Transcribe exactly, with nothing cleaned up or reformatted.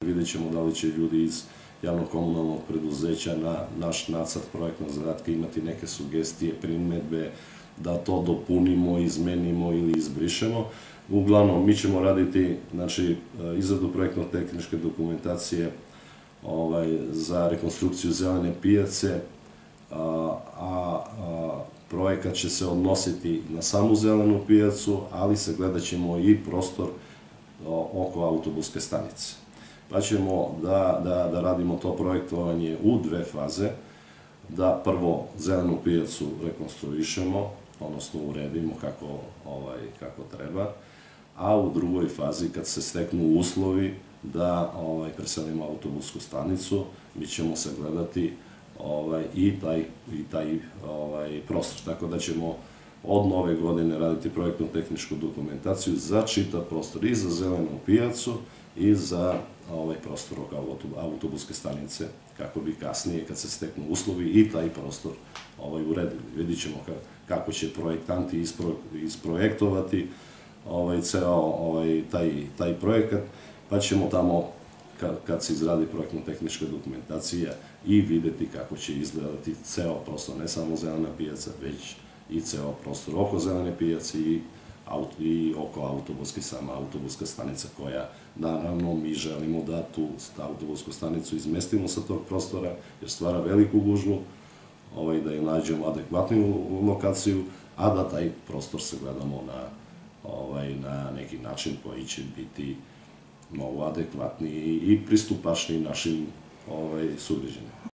Vidjet ćemo da li će ljudi iz javno-komunalnog preduzeća na naš nacrt projektnog zadatka imati neke sugestije, primedbe, da to dopunimo, izmenimo ili izbrišemo. Uglavnom, mi ćemo raditi izradu projektno-tehničke dokumentacije za rekonstrukciju zelene pijace, a projekat će se odnositi na samu zelenu pijacu, ali sagledat ćemo i prostor oko autobuske stanice. Pa ćemo da radimo to projektovanje u dve faze, da prvo zelenu pijacu rekonstruišemo, odnosno uredimo kako treba, a u drugoj fazi, kad se steknu uslovi da preselimo autobusku stanicu, mi ćemo sagledati i taj prostor. Tako da ćemo od nove godine raditi projektno-tehničku dokumentaciju za čitav prostor, i za zelenu pijacu i za prostor oko autobuske stanice, kako bi kasnije, kad se steknu uslovi, i taj prostor uredili. Vidit ćemo kako će projektanti isprojektovati ceo taj projekat, pa ćemo tamo, kad se izradi projektno-tehnička dokumentacija, i videti kako će izgledati ceo prostor, ne samo zelena pijaca, već i ceo prostor oko zelene pijace i oko autobuske, sama autobuska stanica, koja, naravno, mi želimo da tu autobusku stanicu izmestimo sa tog prostora, jer stvara veliku gužvu, da je nađemo adekvatnu lokaciju, a da taj prostor sagledamo na neki način koji će biti mnogo adekvatniji i pristupačniji našim sugrađanima.